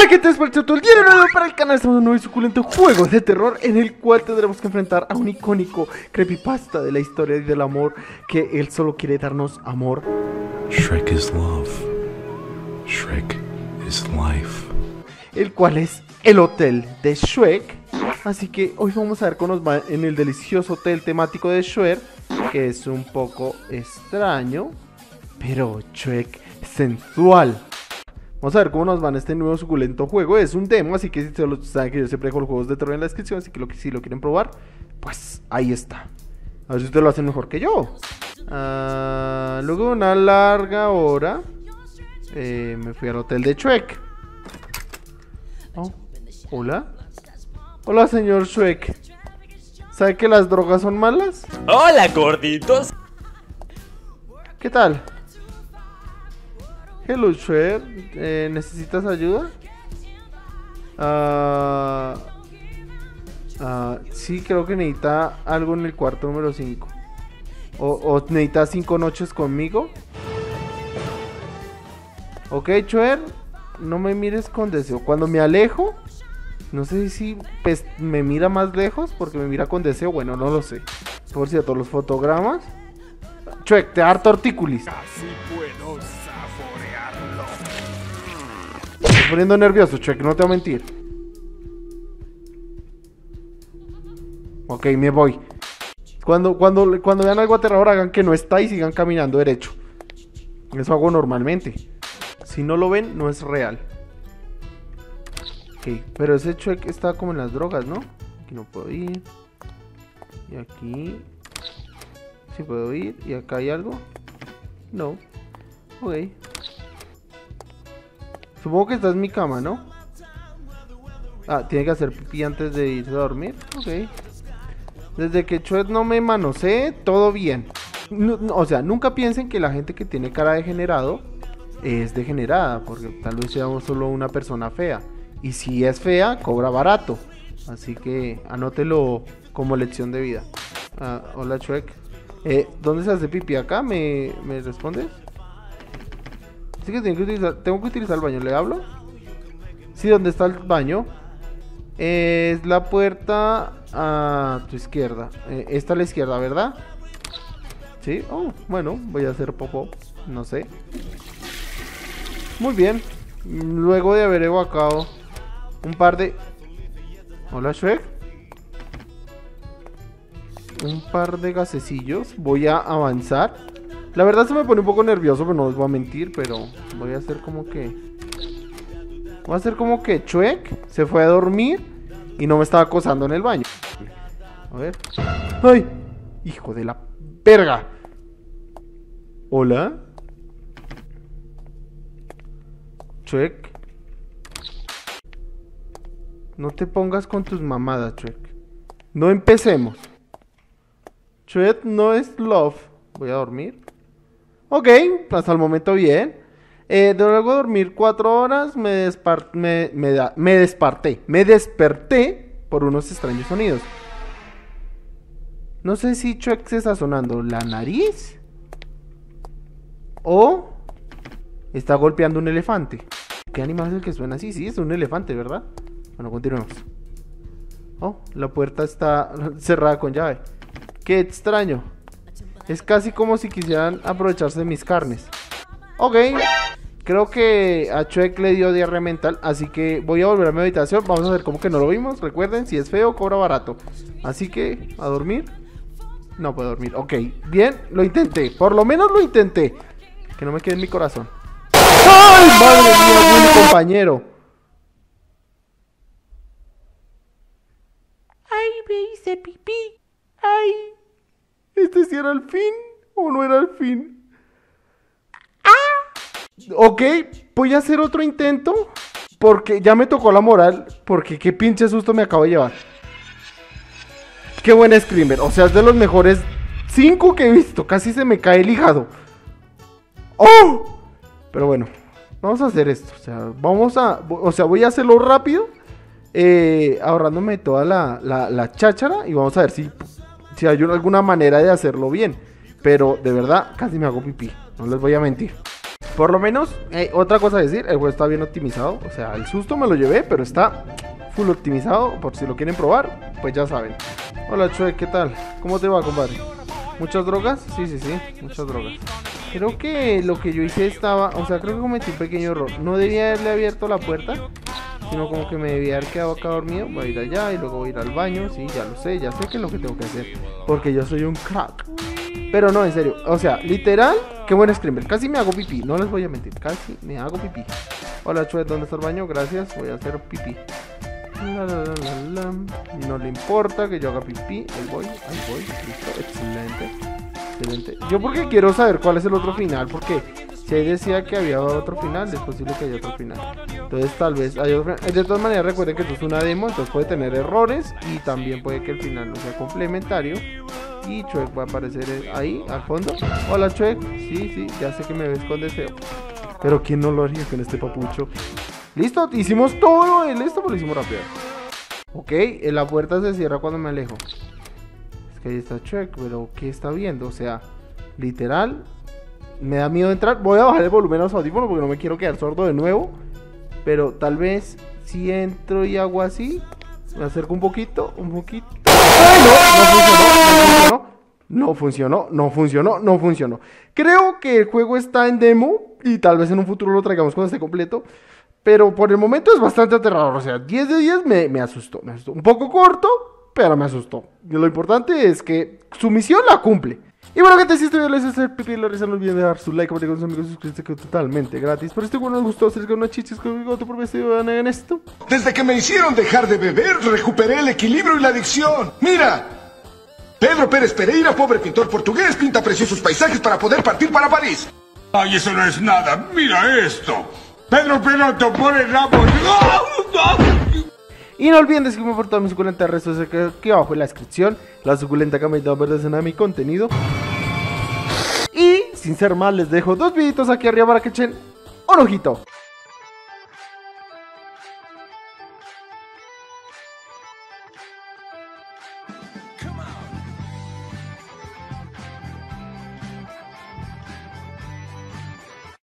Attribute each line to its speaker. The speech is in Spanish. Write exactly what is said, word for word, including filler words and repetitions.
Speaker 1: Hola, ¿qué tal? Es todo el día de nuevo para el canal. Estamos en un nuevo y suculento juego de terror en el cual tendremos que enfrentar a un icónico creepypasta de la historia y del amor, que él solo quiere darnos amor.
Speaker 2: Shrek is love. Shrek is life.
Speaker 1: El cual es el hotel de Shrek. Así que hoy vamos a ver cómo nos va en el delicioso hotel temático de Shrek, que es un poco extraño, pero Shrek sensual. Vamos a ver cómo nos va en este nuevo suculento juego. Es un demo, así que si solo saben que yo siempre dejo los juegos de terror en la descripción, así que lo que si lo quieren probar, pues ahí está. A ver si ustedes lo hacen mejor que yo. Uh, luego de una larga hora eh, me fui al hotel de Shrek. Oh, hola. Hola, señor Shrek. ¿Sabe que las drogas son malas?
Speaker 3: Hola, gorditos.
Speaker 1: ¿Qué tal? Hello, Shrek. Eh, ¿Necesitas ayuda? Ah, uh, uh, sí, creo que necesita algo en el cuarto número cinco. O, o necesita cinco noches conmigo. Ok, Shrek, no me mires con deseo. Cuando me alejo, no sé si pues, me mira más lejos porque me mira con deseo. Bueno, no lo sé. Por cierto, los fotogramas. Shrek, te da harto articulis.
Speaker 4: Así puedo saborearlo.
Speaker 1: Me estoy poniendo nervioso, Shrek, no te voy a mentir. Ok, me voy. Cuando, cuando, cuando vean algo aterrador, hagan que no está y sigan caminando derecho. Eso hago normalmente. Si no lo ven, no es real. Ok, pero ese Shrek está como en las drogas, ¿no? Aquí no puedo ir. Y aquí sí puedo ir. ¿Y acá hay algo? No. Ok. Supongo que esta es mi cama, ¿no? Ah, tiene que hacer pipí antes de irse a dormir. Ok. Desde que Shrek no me manosee, todo bien. No, no, o sea, nunca piensen que la gente que tiene cara de degenerado es degenerada, porque tal vez sea solo una persona fea. Y si es fea, cobra barato. Así que anótelo como lección de vida. Ah, hola, Shrek. Eh, ¿Dónde se hace pipí? ¿Acá? ¿Me, me respondes? Así que tengo que utilizar, tengo que utilizar el baño. ¿Le hablo? Sí, ¿dónde está el baño? Eh, es la puerta a tu izquierda. Eh, esta a la izquierda, ¿verdad? Sí. Oh, bueno, voy a hacer popó. No sé. Muy bien. Luego de haber evocado un par de... Hola, Shrek. Un par de gasecillos. Voy a avanzar. La verdad se me pone un poco nervioso, pero no os voy a mentir. Pero voy a hacer como que... Voy a hacer como que Shrek se fue a dormir y no me estaba acosando en el baño. A ver. ¡Ay! Hijo de la verga. ¿Hola? Shrek. No te pongas con tus mamadas, Shrek. No empecemos. Shrek no es love. Voy a dormir. Ok, hasta el momento bien. Eh, de luego de dormir cuatro horas me, despar me, me, da me desperté. Me desperté por unos extraños sonidos. No sé si Shrek se está sonando la nariz o está golpeando un elefante. ¿Qué animal es el que suena así? Sí, es un elefante, ¿verdad? Bueno, continuemos. Oh, la puerta está cerrada con llave. Qué extraño. Es casi como si quisieran aprovecharse de mis carnes. Ok. Creo que a Shrek le dio diarrea mental, así que voy a volver a mi habitación. Vamos a ver cómo que no lo vimos. Recuerden, si es feo, cobra barato. Así que, ¿a dormir? No puedo dormir. Ok, bien, lo intenté. Por lo menos lo intenté. Que no me quede en mi corazón. ¡Ay, madre mía, mi compañero! ¡Ay, me hice pipí! ¡Ay! ¿Este sí era el fin o no era el fin? Ok, voy a hacer otro intento. Porque ya me tocó la moral. Porque qué pinche susto me acabo de llevar. Qué buen screamer. O sea, es de los mejores cinco que he visto. Casi se me cae el hígado. ¡Oh! Pero bueno, vamos a hacer esto. O sea, vamos a... O sea, voy a hacerlo rápido. Eh, ahorrándome toda la, la, la cháchara. Y vamos a ver si, si hay alguna manera de hacerlo bien. Pero de verdad, casi me hago pipí. No les voy a mentir. Por lo menos, eh, otra cosa a decir, el juego está bien optimizado. O sea, el susto me lo llevé, pero está full optimizado. Por si lo quieren probar, pues ya saben. Hola Chue, ¿qué tal? ¿Cómo te va, compadre? ¿Muchas drogas? Sí, sí, sí, muchas drogas. Creo que lo que yo hice estaba... O sea, creo que cometí un pequeño error. No debía haberle abierto la puerta, sino como que me debía haber quedado acá dormido. Voy a ir allá y luego voy a ir al baño. Sí, ya lo sé, ya sé qué es lo que tengo que hacer, porque yo soy un crack. Pero no, en serio, o sea, literal, qué buen screamer. Casi me hago pipí, no les voy a mentir, casi me hago pipí. Hola Chue, ¿dónde está el baño? Gracias, voy a hacer pipí. La, la, la, la, la. No le importa que yo haga pipí. Ahí voy, ahí voy, listo, excelente. Excelente. Yo porque quiero saber cuál es el otro final, porque si ahí decía que había otro final, es posible que haya otro final. Entonces tal vez hay otro final. De todas maneras recuerden que esto es una demo, entonces puede tener errores y también puede que el final no sea complementario. Y Chuec va a aparecer ahí, al fondo. Hola Chuec, sí, sí, ya sé que me ves con deseo. Pero ¿quién no lo haría con este papucho? Listo, hicimos todo el esto, pero lo hicimos rápido. Ok, la puerta se cierra cuando me alejo. Es que ahí está Chuec, pero ¿qué está viendo? O sea, literal, me da miedo entrar. Voy a bajar el volumen a los audífonos porque no me quiero quedar sordo de nuevo. Pero tal vez si entro y hago así, me acerco un poquito, un poquito. ¡Ay, no! No funcionó, no funcionó. No funcionó, no funcionó, no funcionó. Creo que el juego está en demo y tal vez en un futuro lo traigamos cuando esté completo. Pero por el momento es bastante aterrador. O sea, diez de diez me, me asustó, me asustó. Un poco corto, pero me asustó. Y lo importante es que su misión la cumple. Y bueno, gente, si este video les hace pipi, la risa, no olviden dejar su like, compartir con sus amigos, suscribirse, que es totalmente gratis. Pero este video nos gustó, hacer con unas chichis con bigote por vestido, hagan esto.
Speaker 4: Desde que me hicieron dejar de beber, recuperé el equilibrio y la adicción. ¡Mira! Pedro Pérez Pereira, pobre pintor portugués, pinta preciosos paisajes para poder partir para París. ¡Ay, eso no es nada! ¡Mira esto! Pedro Perotto pone el rabo.
Speaker 1: Y no olviden de seguirme por todas mis suculentas redes sociales aquí abajo en la descripción. La suculenta camita verde escena de mi contenido. Y sin ser más, les dejo dos videitos aquí arriba para que echen un ojito.